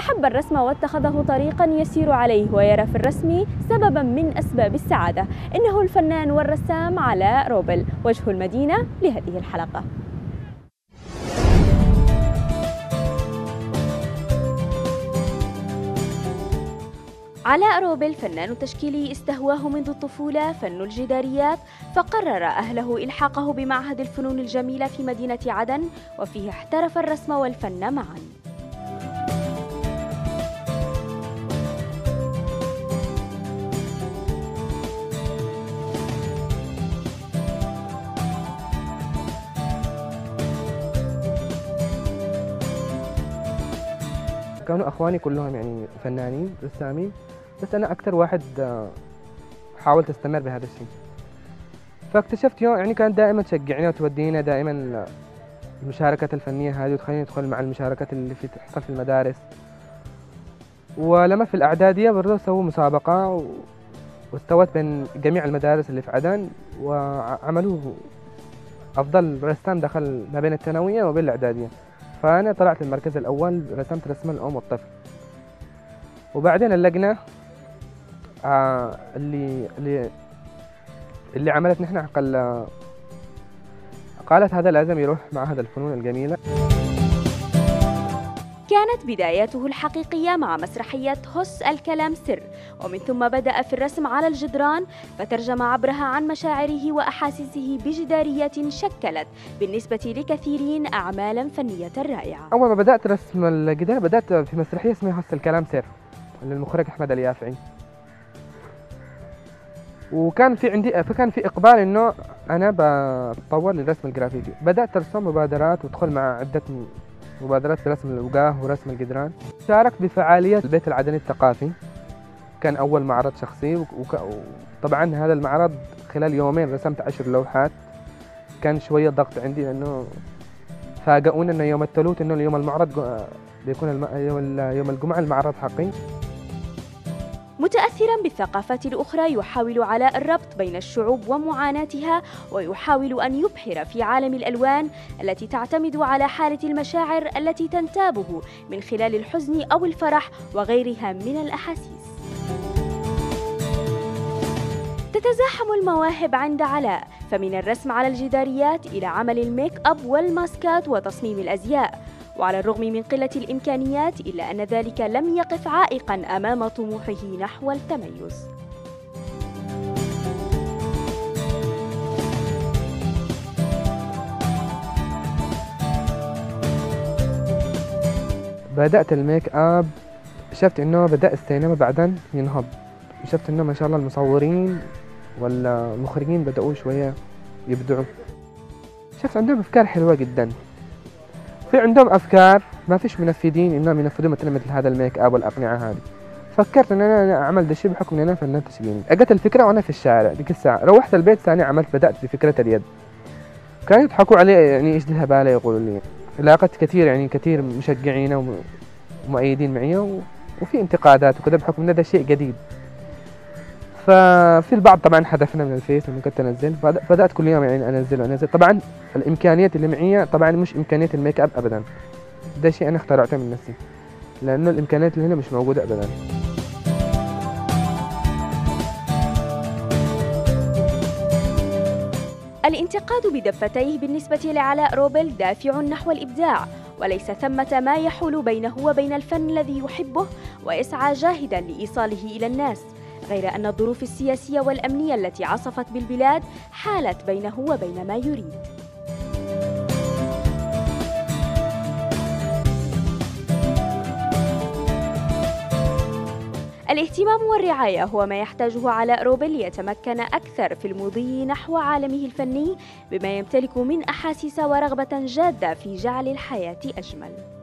أحب الرسم واتخذه طريقا يسير عليه ويرى في الرسم سببا من أسباب السعادة. إنه الفنان والرسام علاء روبل، وجه المدينة لهذه الحلقة. علاء روبل فنان تشكيلي استهواه منذ الطفولة فن الجداريات، فقرر أهله إلحاقه بمعهد الفنون الجميلة في مدينة عدن، وفيه احترف الرسم والفن معا. كانوا أخواني كلهم يعني فنانين رسامين، بس أنا أكثر واحد حاولت أستمر بهذا الشيء. فاكتشفت يعني كانت دائما تشجعنا وتودينا دائما المشاركات الفنية هذه، وتخليني أدخل مع المشاركات اللي تحصل في المدارس. ولما في الإعدادية برضه سووا مسابقة واستوت بين جميع المدارس اللي في عدن، وعملوا أفضل رسام دخل ما بين الثانوية وبين الإعدادية. فأنا طلعت المركز الأول، رسمت رسم الأم والطفل. وبعدين اللجنة اللي عملت نحن قالت هذا لازم يروح معهد الفنون الجميلة. كانت بداياته الحقيقية مع مسرحية هس الكلام سر، ومن ثم بدأ في الرسم على الجدران، فترجم عبرها عن مشاعره وأحاسيسه بجداريات شكلت بالنسبة لكثيرين أعمالا فنية رائعة. أول ما بدأت رسم الجدار بدأت في مسرحية اسمها هس الكلام سر للمخرج أحمد اليافعي، وكان في إقبال إنه أنا بتطور للرسم الجرافيكي. بدأت أرسم مبادرات وأدخل مع عدة مبادرات في رسم الوجاه ورسم الجدران. شاركت بفعالية البيت العدني الثقافي، كان أول معرض شخصي، وطبعا هذا المعرض خلال يومين رسمت 10 لوحات. كان شوية ضغط عندي لأنه فاجئونا إنه يوم الثلاث إنه اليوم المعرض بيكون يوم الجمعة المعرض حقي. متأثرا بالثقافات الأخرى، يحاول علاء الربط بين الشعوب ومعاناتها، ويحاول أن يبحر في عالم الألوان التي تعتمد على حالة المشاعر التي تنتابه من خلال الحزن أو الفرح وغيرها من الأحاسيس. تتزاحم المواهب عند علاء، فمن الرسم على الجداريات إلى عمل الميك أب والماسكات وتصميم الأزياء. وعلى الرغم من قلة الإمكانيات، إلا أن ذلك لم يقف عائقاً أمام طموحه نحو التميز. بدأت الميك اب، شفت إنه بدأ السينما بعدين ينهض، شفت إنه ما شاء الله المصورين والمخرجين بدأوا شوية يبدعوا. شفت عندهم أفكار حلوة جداً، في عندهم أفكار ما فيش منفذين إنهم ينفذوا مثل هذا الميك اب والأقنعة هذه. فكرت إن أنا أعمل ده الشيء بحكم إن أنا فنان تشكيلي. أجت الفكرة وأنا في الشارع ديك الساعة، روحت البيت ثاني بدأت بفكرة اليد. كانوا يضحكوا علي، يعني إيش دي هبالة يقولوا لي. لاقت كثير مشجعين ومؤيدين معي، وفي انتقادات وكذا بحكم إن ده شيء جديد. ففي البعض طبعا حذفنا من الفيس لما كنت انزل، فبدات كل يوم يعني انزل. طبعا الامكانيات اللي معي طبعا مش امكانيات الميك اب ابدا، ده شيء انا اخترعته من نفسي، لانه الامكانيات اللي هنا مش موجوده ابدا. الانتقاد بدفتيه بالنسبة لعلاء روبل دافع نحو الإبداع، وليس ثمة ما يحول بينه وبين الفن الذي يحبه ويسعى جاهدا لإيصاله إلى الناس، غير أن الظروف السياسية والأمنية التي عصفت بالبلاد حالت بينه وبين ما يريد. الاهتمام والرعاية هو ما يحتاجه علاء روبل ليتمكن أكثر في المضي نحو عالمه الفني، بما يمتلك من أحاسيس ورغبة جادة في جعل الحياة أجمل.